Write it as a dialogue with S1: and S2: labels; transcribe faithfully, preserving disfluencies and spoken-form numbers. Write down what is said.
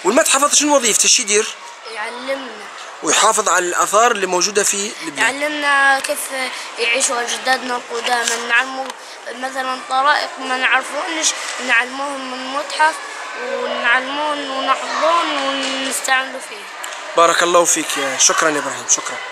S1: والمتحف شنو وظيفته؟ شو يدير؟
S2: يعلمنا
S1: ويحافظ على الآثار اللي موجودة في ليبيا.
S2: يعلمنا كيف يعيشوا أجدادنا القدامى، نعلموا مثلا طرائق ما نعرفونش نعلموهم من المتحف ونعلمون ونحفظون ونستعملوا فيه.
S1: بارك الله فيك، يا شكرا يا إبراهيم، شكرا.